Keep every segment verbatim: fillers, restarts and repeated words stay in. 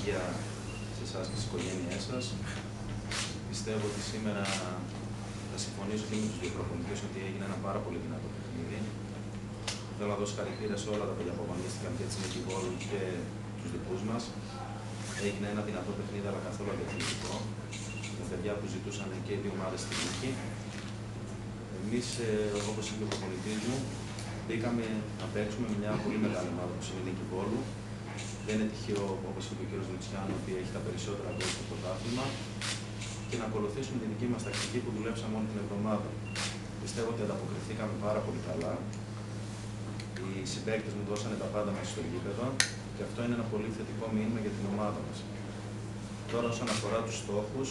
υγεία σε εσάς και στις οικογένειές σας. Πιστεύω ότι σήμερα θα συμφωνήσω και με τους δύο προπονητές ότι έγινε ένα πάρα πολύ δυνατό παιχνίδι. Θέλω να δώσω χαρακτήρα σε όλα τα παιδιά που αγωνίστηκαν και έτσι με τη Βόλου και τους δικούς μας. Έγινε ένα δυνατό παιχνίδι, αλλά καθόλου αντιαθλητικό. Με παιδιά που ζητούσαν και οι δύο ομάδες στη νίκη. Εμείς, όπως είπε ο προπονητής μου, μπήκαμε να παίξουμε με μια πολύ μεγάλη ομάδα που είναι η Νίκη Βόλου. Δεν είναι τυχαίο, όπως είπε ο κ. Λουτσιάνο, ότι έχει τα περισσότερα γκολ στο πρωτάθλημα και να ακολουθήσουμε τη δική μας τακτική που δουλέψαμε όλη την εβδομάδα. Πιστεύω ότι ανταποκριθήκαμε πάρα πολύ καλά. Οι συμπαίκτες μου δώσανε τα πάντα μέσα στο γήπεδο και αυτό είναι ένα πολύ θετικό μήνυμα για την ομάδα μας. Τώρα, όσον αφορά τους στόχους,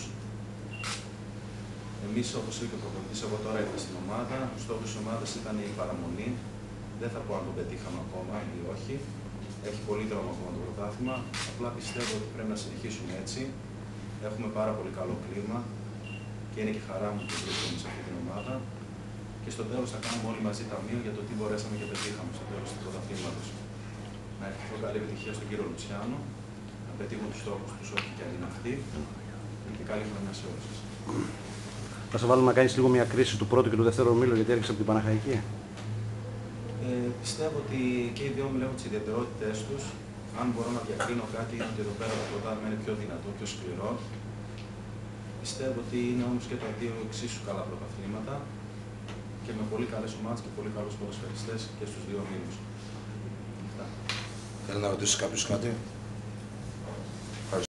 εμείς, όπως είπε και ο προπονητής, εγώ τώρα ήρθα στην ομάδα. Ο στόχος της ομάδας ήταν η παραμονή. Δεν θα πω αν το πετύχαμε ακόμα ή όχι. Έχει πολύ δρόμο ακόμα το πρωτάθλημα. Απλά πιστεύω ότι πρέπει να συνεχίσουμε έτσι. Έχουμε πάρα πολύ καλό κλίμα και είναι και χαρά μου που βρίσκομαι σε αυτή την ομάδα. Και στο τέλος θα κάνουμε όλοι μαζί ταμείο για το τι μπορέσαμε και πετύχαμε στο τέλος του πρωταθλήματος. Να ευχηθώ καλή επιτυχία στον κύριο Λουτσιάνο, να πετύχουν τους στόχους τους ό,τι και αν είναι αυτοί και καλή χρονιά σε όλους σας. Θα σε βάλουμε να κάνεις λίγο μια κρίση του πρώτου και του δεύτερου ομίλου, γιατί έρχεσαι από την Παναχαϊκή. Ε, πιστεύω ότι και οι δύο ομίλοι έχουν τις ιδιαιτερότητές τους. Αν μπορώ να διακρίνω κάτι, είναι ότι εδώ πέρα το πρωτάθλημα είναι πιο δυνατό, πιο σκληρό. Πιστεύω ότι είναι όμως και τα δύο εξίσου καλά πρωταθλήματα και με πολύ καλές ομάδες και πολύ καλούς ποδοσφαιριστές και στους δύο ομίλους. Θέλει να ρωτήσει κάποιος κάτι?